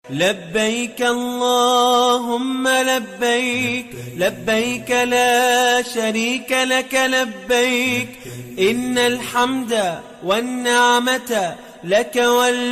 لبيك اللهم لبيك، لبيك لا شريك لك لبيك، إن الحمد والنعمة لك